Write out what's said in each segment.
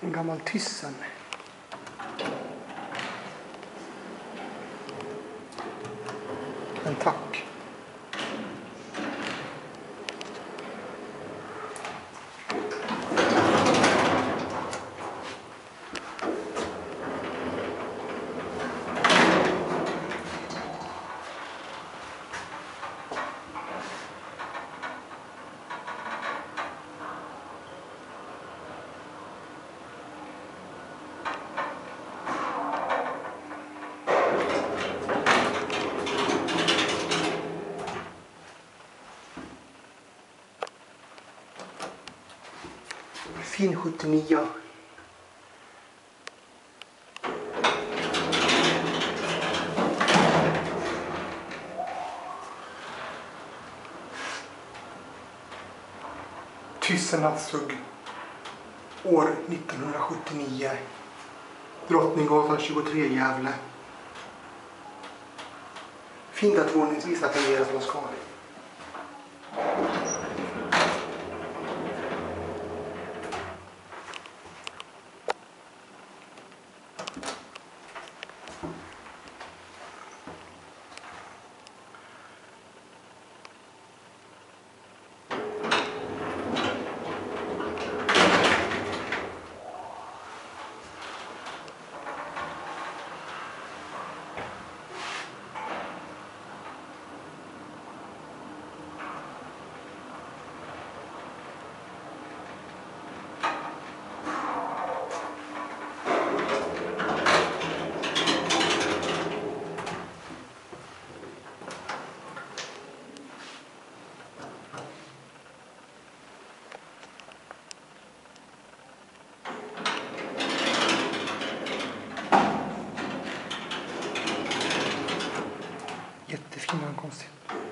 En gammal Thyssen. En tack. Fin 79. Thyssen Aufzüge. År 1979. Drottinggatan 23 Gävle. Fint att våningsvisa fungerar som de ska. Jättefin ankomst.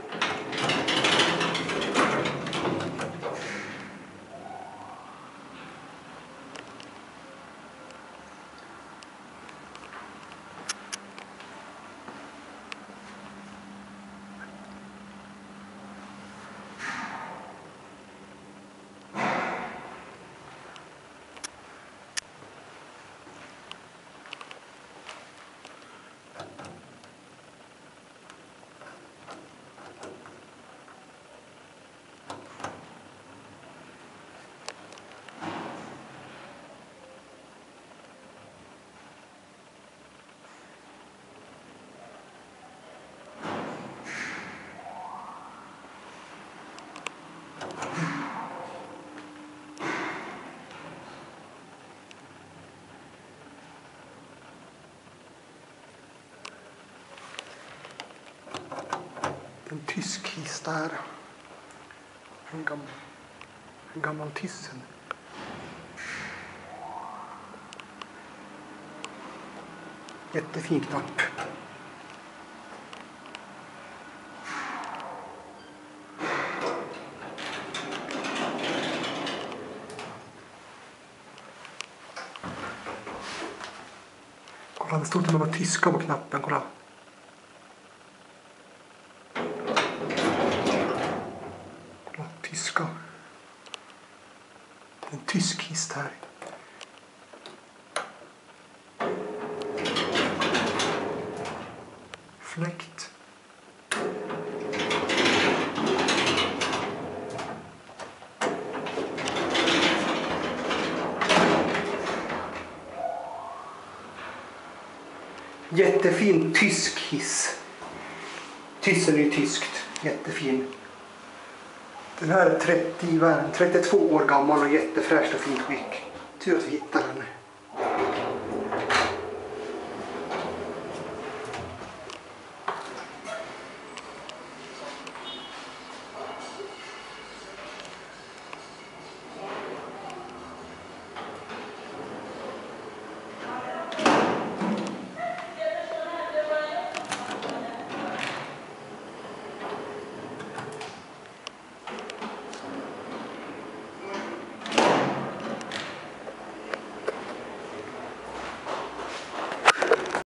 En tysk hiss där. En gammal Thyssen. Jättefin knapp. Kolla, det stod att man var tyska på knappen. Kolla. Tyska. En tysk hiss här. Fläkt. Jättefin tysk hiss. Thyssen är ju tyskt. Jättefin. Den här är 32 år gammal och jättefräscht och fint skick. Tur att vi hittade den.